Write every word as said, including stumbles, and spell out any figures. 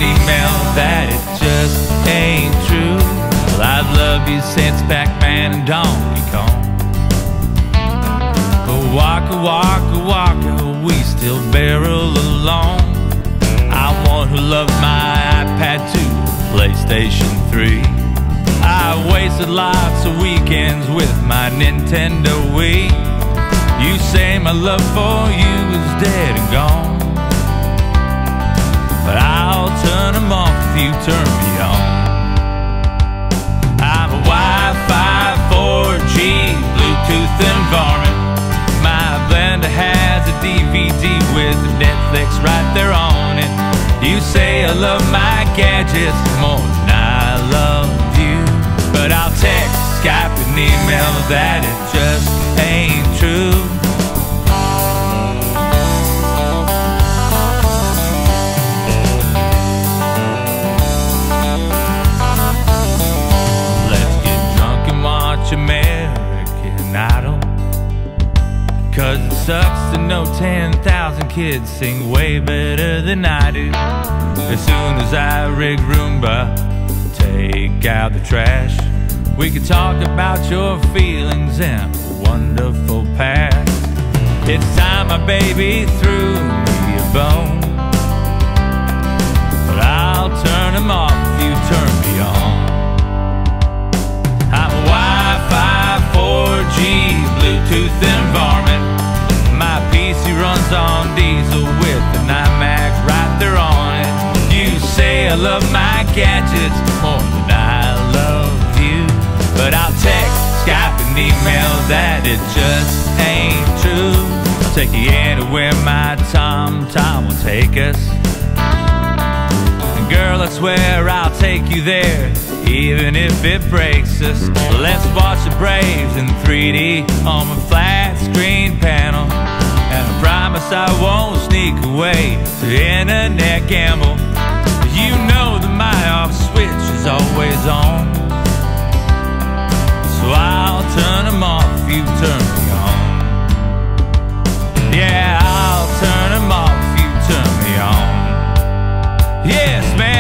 email that it just ain't true. Well, I've loved you since Pac-Man and Donkey Kong. But waka waka waka, we still barrel along. I'm one who loves my iPad two, PlayStation three. I wasted lots of weekends with my Nintendo Wii. You say my love for you is dead and gone, but I'll turn them off if you turn me on. I'm a Wi-Fi four G Bluetooth environment. My blender has a D V D with Netflix right there on it. You say I love my gadgets more than I love you, but I'll text, Skype, and email that it just ain't true. American Idol, 'cause it sucks to know ten thousand kids sing way better than I do. As soon as I rig Roomba, take out the trash, we could talk about your feelings and a wonderful past. It's time my baby threw me a bone, but I'll turn him off if you turn me on. I'm a Wi-Fi four G Bluetooth environment. My P C runs on diesel with an iMac right there on it. You say I love my gadgets more than I love you, but I'll text, Skype, and email that it just ain't true. I'll take you anywhere my Tom Tom will take us. And girl, I swear I'll take you there, even if it breaks us. Let's watch the Braves in three D on my flat screen panel, and I promise I won't sneak away to internet gamble. You know that my off switch is always on, so I'll turn them off if you turn me on. Yeah, I'll turn them off if you turn me on. Yes, man.